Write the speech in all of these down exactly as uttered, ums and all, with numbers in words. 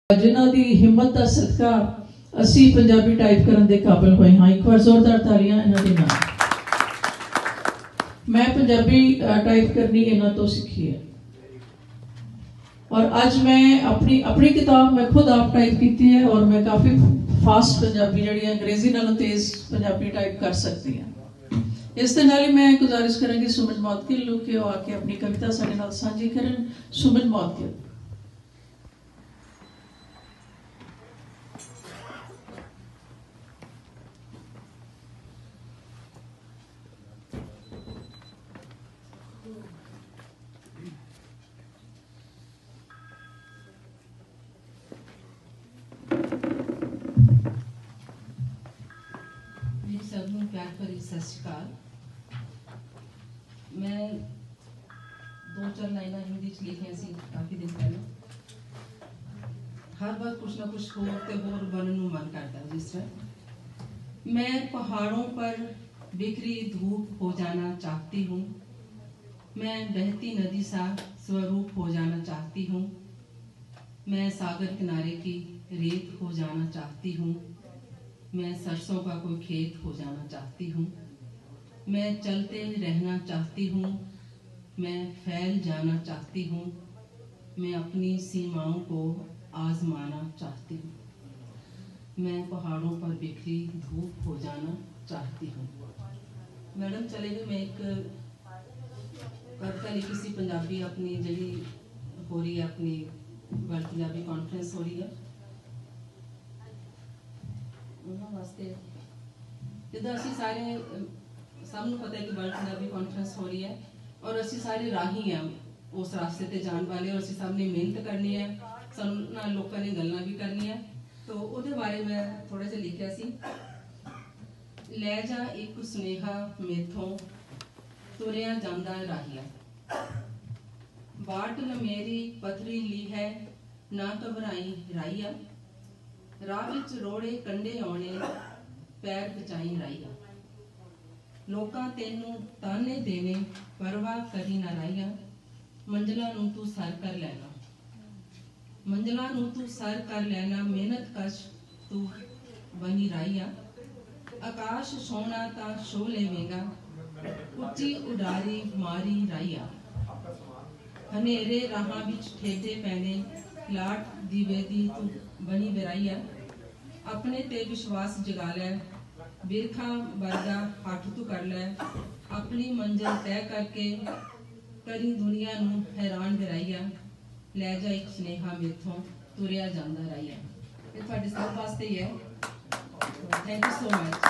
जिन्हां दी हिम्मत दा सदका असी पंजाबी टाइप करन दे काबिल होए हाँ। एक बार जोरदार तालियां इन्हां दे नाल। मैं पंजाबी टाइप करनी इन्हां तो सीखी है और आज मैं अपनी अपनी किताब मैं खुद आप टाइप की है और मैं काफ़ी फास्ट पंजाबी जी अंग्रेजी नालों तेज़ पंजाबी टाइप कर सकती हैं। इस दे नाल मैं गुजारिश करांगी सुमित मौदगिल कि वो आके अपनी कविता साडे नाल साझी करन। सुमित मौदगिल। सबनों प्यार भरी सत श्री अकाल। मैं दो चार लाइना हिंदी च लिखिया सी काफ़ी दिन पहले। हर बार कुछ ना कुछ होर ते होर बनने नूं मन करता। जिस तरह मैं पहाड़ों पर बिखरी धूप हो जाना चाहती हूँ, मैं बहती नदी सा स्वरूप हो जाना चाहती हूँ, मैं सागर किनारे की रेत हो जाना चाहती हूँ, मैं सरसों का कोई खेत हो जाना चाहती हूँ, मैं चलते रहना चाहती हूँ, मैं फैल जाना चाहती हूँ, मैं अपनी सीमाओं को आजमाना चाहती हूँ, मैं पहाड़ों पर बिखरी धूप हो जाना चाहती हूँ। मैडम चले गए। मैं एक कविता लिखी सी पंजाबी अपनी जी हो रही है, अपनी वर्ल्ड पंजाबी कॉन्फ्रेंस हो रही है वास्ते। जिदा असी सारे सबनों पता है कि वर्ल्ड पंजाबी कॉन्फ्रेंस हो रही है और असी सारे राही हैं उस रास्ते ते जान वाले और असी सब ने मेहनत करनी है, सानू लोगों ने गल्लां भी करनी है। तो उहदे बारे मैं थोड़ा सा लिखिया सी। लै जा एक सुनेहा मेथों तुरिया जांदा राहिया, बाट न मेरी पथरी ली है ना घबराई राहिया, राह विच रोड़े कंडे आने पैर बचाई राहिया, लोकां तेनू ताने देने परवाह करी ना राहिया, मंजिलां नू तू सर कर लेना, मंजिलां नू तू सर कर लेना, मेहनत कश तू बनी राहिया, आकाश सोना ता शो लेवेगा, उच्ची उडारी मारी राहिया, हनेरे राहां विच ठेडे पैने लाट दीवे दी तू बनी बेराइया, अपने ते विश्वास जगा लै, बिरखा वर्गा हथ तू कर लै, अपनी मंजिल तय करके करी दुनिया नू हैरान बेराइया, लै जा एक सुनेहा मेथों तुरिया जांदा राहिया। ये तुहाडे सब वास्ते ही है। Thank you so much.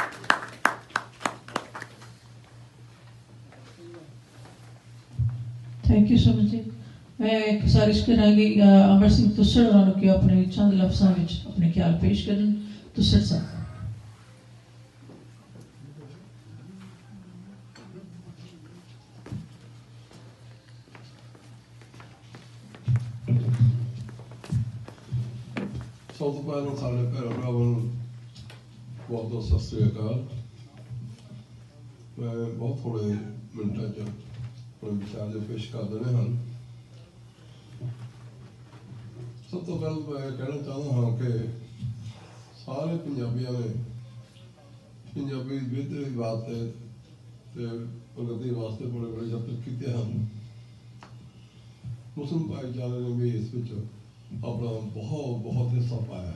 Thank you Sumit ji. मैं गुजारिश करांगी अमर सिंह तुसड़ होरां कि अपने चंद लफ्ज़ां विच अपने ख्याल पेश करन। तुसड़ साहब। सब तो पहले साढ़े भैन भरावां नूं बहुत बहुत सत श्री अकाल। मैं बहुत थोड़े मिनटां च अपने विचार जो पेश कर देने हैं। सब तो पहले मैं कहना चाहता हाँ कि सारे पंजाबियों ने पंजाबी बेहतरी वास्ते प्रगति वास्ते बड़े बड़े यत्न किए हैं। मुस्लिम भाईचारे ने भी इस विच अपना बहुत बहुत हिस्सा पाया।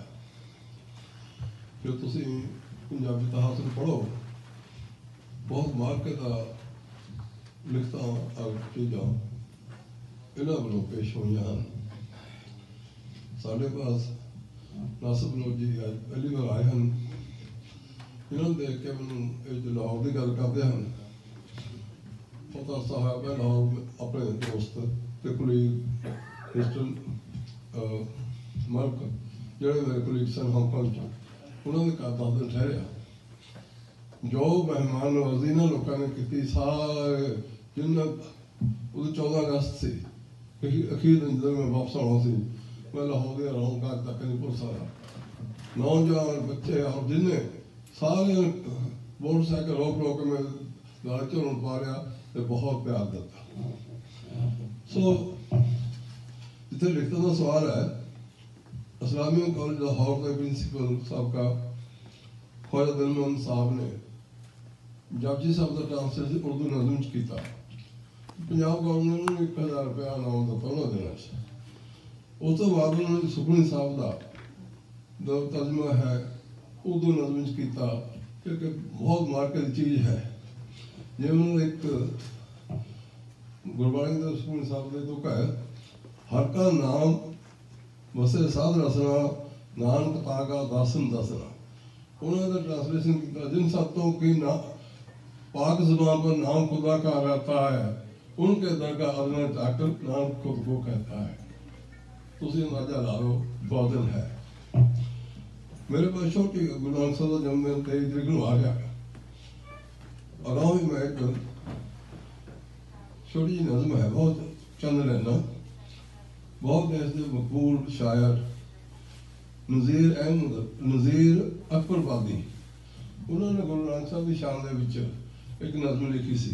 जो तुम पंजाबी इतिहास पढ़ो बहुत मार्केट लिखता चीज़ा इन्हों वालों पेश हुई हैं। साढ़े पास नासिब लोग जी अज पहली बार आए हैं। इन्होंने देख के मैं लाहौर की गल करते हैं। पता साहब है लाहौर अपने दोस्त ते कुलीग मिस्टर मर्क जोड़े मेरे कुलीग सन हांगकॉन्ग च उन्होंने कहा दस दिन ठहरिया। जो मेहमान नवाजी ना लोगों ने की सारे जिन्हें चौदह अगस्त से अखीर दिन जब मैं वापस आना सी मैं लाहौर रहूँगा तक नहीं भुल सकता। नौजवान बच्चे और जिन्हें सारे मोटरसाइकिल रोक रोक मैं गाड़ी चलने पा रहा तो बहुत प्यार देता। सो जिथे लिखने का सवाल है इस्लामी कॉलेज लाहौर के प्रिंसीपल सबका ख्वाजा दिल मोहम्मद साहब ने जपजी साहब का ट्रांसलेशन उर्दू नज़म च किया। पंजाब गवर्नमेंट ने एक हज़ार रुपया इनाम दिता उन्होंने देना च। उस तो बाद उन्होंने सुखमनी साहब का जो तर्जमा है उर्दू नज़म च किया, क्योंकि बहुत मार्केट चीज़ है। जे उन्होंने एक गुरबाणी का सुखमनी साहब ने तो कहा हर का नाम वसे साध रसना नानक तागा दासन दसना। उन्होंने ट्रांसलेशन किया जिन सत्तों की ना पाक ज़ुबान पर नाम खुदा का रहता है उनके दर का अदना जाकर नाम खुद को कहता है। तुसी अंदाजा ला लो बादल है। मेरे पास छोटी गुरु नानक साहब जब मैं तेईस तरीक को आ गया अगाऊ ही मैं एक छोटी जी नज़म है बहुत चंद रहना बहुत ऐसे मकबूल शायर नज़ीर अहमद नज़ीर अकबरबादी उन्होंने गुरु नानक साहब की शान दे विच एक नज़म लिखी सी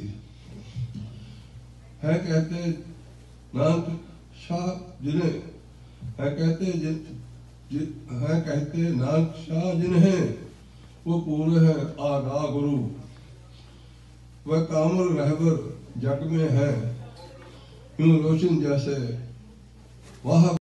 है कहते नानक शाह जिन्हें है कहते जिन, जिन है कहते नानक शाह जिन्हें वो पूरे हैं आगा गुरु वह कामल रहबर जग में है यूं रोशन जैसे वह